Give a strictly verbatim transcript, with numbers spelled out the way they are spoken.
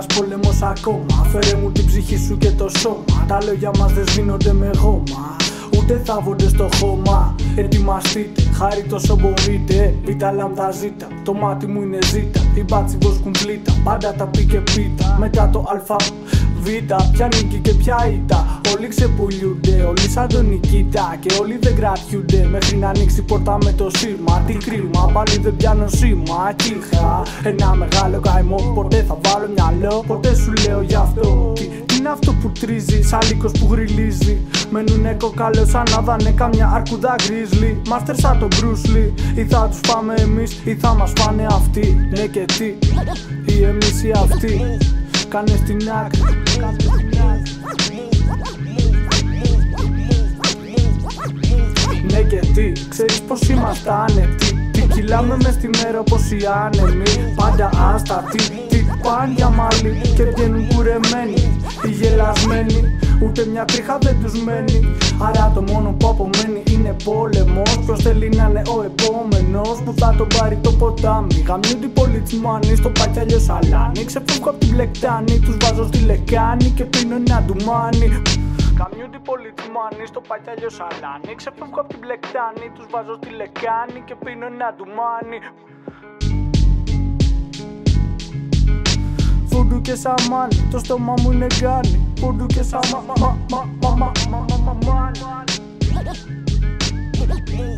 ένας πόλεμος ακόμα. Φέρε μου την ψυχή σου και το σώμα. Τα λόγια μας δεν σβήνονται με γόμα, ούτε θάβονται στο χώμα. Ετοιμαστείτε, χάρη τόσο μπορείτε. Β' λάμδα ζήτα, το μάτι μου είναι ζήτα. Οι μπάτσι βοσκούν πλήτα, πάντα τα πει και πίτα. Μετά το αλφα β, ποια νίκη και ποια ήττα. Όλοι ξεπουλιούνται, όλοι σαν τον Νικήτα. Και όλοι δεν κρατιούνται μέχρι να ανοίξει πόρτα με το σύρμα. Τι κρίμα, πάλι δεν πιάνω σήμα. Κι είχα ένα μεγάλο καημό, ποτέ θα βάλω μυαλό. Ποτέ σου λέω γι' αυτό. Τι, τι είναι αυτό που τρίζει, σαν λύκος που γριλίζει. Μενουνε κοκάλαιο σαν να δάνε καμιά αρκούδα γκρίζλι. Μάστερ σαν τον Μπρούσλι. Ή θα τους πάμε εμείς ή θα μας φάνε αυτοί. Ναι και τι, ή εμείς ή αυτοί. Κάνε στην άκρη. Ναι και τι, ξέρεις πως είμαστε άνετοι. Τι κυλάμε μες στη μέρα όπως οι άνεμοι. Πάντα άστατοι, τι πάνε για μάλι. Και βγαίνουν κουρεμένοι, οι γελασμένοι. Ούτε μια τρίχα δεν τους μένει. Άρα το μόνο που απομένει είναι πόλεμος. Ποιος θέλει να είναι ο επόμενος που θα τον πάρει το ποτάμι. Γαμιούνται οι πολιτισμάνοι στο πατιάλιο σαλάνι. Ξεφεύγω απ' την πλεκτάνη, τους βάζω στη λεκάνη και πίνω ένα ντουμάνι. Γαμιούνται οι πολιτισμάνοι στο πατιάλιο σαλάνι. Ξεφεύγω απ' την πλεκτάνη, τους βάζω στη λεκάνη και πίνω ένα ντουμάνι. Φούντου και σαμάνι, το στόμα μου είναι γκάνι. Φούντου και σαμάνι, μα, μα, μα, μα, μα, μα, μα, μα, μα.